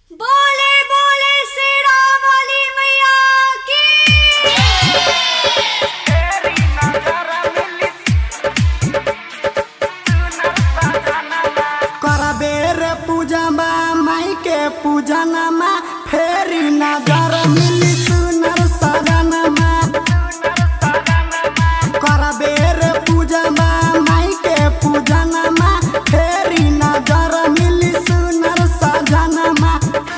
बोले बोले शेरा वाली मैया की। करबे रे पूजा माई के पूजनमा फेरी नजर मिली सुनर सजनमा। करबे रे पूजा माई के पूजनमा फेरी नजर मिली सुनर सजनमा।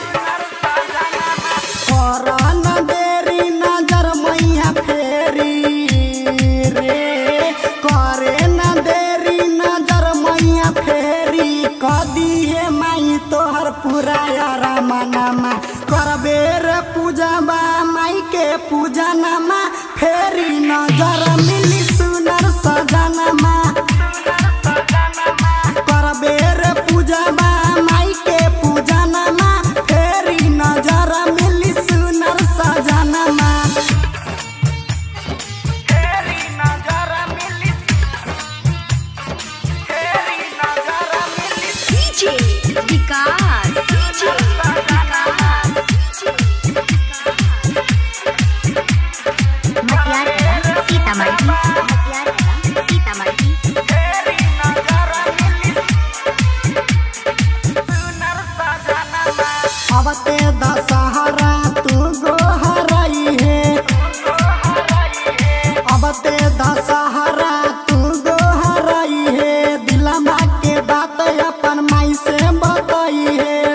करन देरी नजर मैया फेरी रे, करे न देरी नजर मैया फेरी। कदिए माई तोहर पुराया रामनमा। करबे रे पूजा माई के पूजनमा फेरी नजर मिली सुनर सजनमा। करबे रे पूजा माई के पूजनमा फेरी नजर मिली सुनर सजनमा। डीजे विकास, डीजे विकास, मटियार सीतामढ़ी, मटियार सीतामढ़ी। अबते दशहरा तू गोहरई है। अबते दशहरा तू गोहरई है। दिलमा के बात अपन माई से बताई है।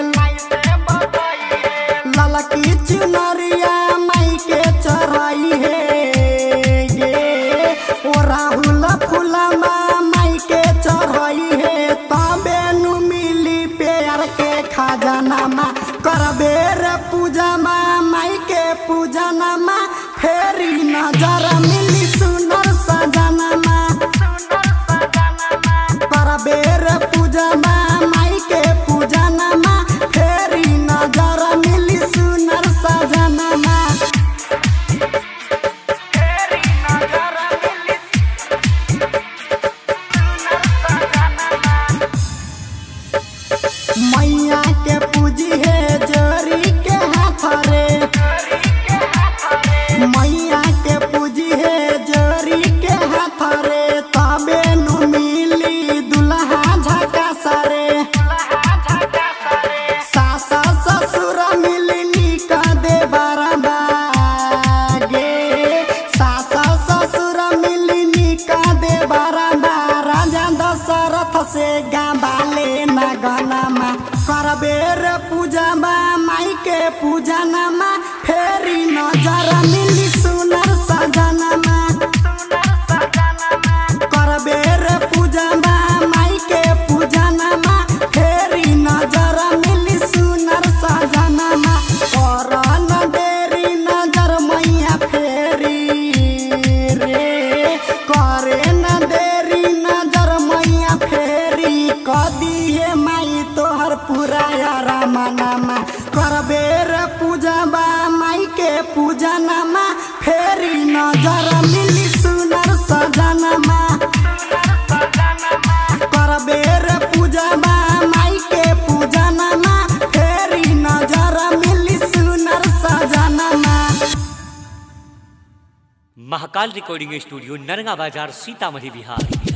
ललकी चुनरिया माई के चढ़ाई है गे। ओ राहुल फुलमा माई के चढ़ाई है। तबे नु मिली प्यार के खजानमा। करबे रे पूजा माई के पूजनमा फेरी नजर मिली सुनर सजनमा। करबे रे पूजा माई के पूजनमा फेरी नजर मिली सुनर सजनमा। मैया के पूजी है जोरी के हाथ रे। मैया के पूजी है जोरी के हाथ रे। तबे नु मिली दुल्हा झकास रे। सास ससुर मिली निका दे बराबागे। सास ससुर मिली निका दे बराबा। राजा दशरथ से गाबाले नगनमा। करबे रे पूजा माई के पूजनमा फेरी नजर मिली सुनर सजनमा। करबे रे पूजा माई के पूजनमा फेरी नजर मिली सुनर सजनमा। करन देरी नजर मैया फेरी रे, करे न देरी नजर मैया फेरी। कदिए माई तोहर पुराया रामनमा। करबे रे पूजा माई के पूजनमा फेरी नजर मिली सुनर सजनमा। करबे रे पूजा माई के पूजनमा फेरी नजर मिली सुनर सजनमा। महाकाल रिकॉर्डिंग स्टूडियो नरंगा बाजार सीतामढ़ी बिहार।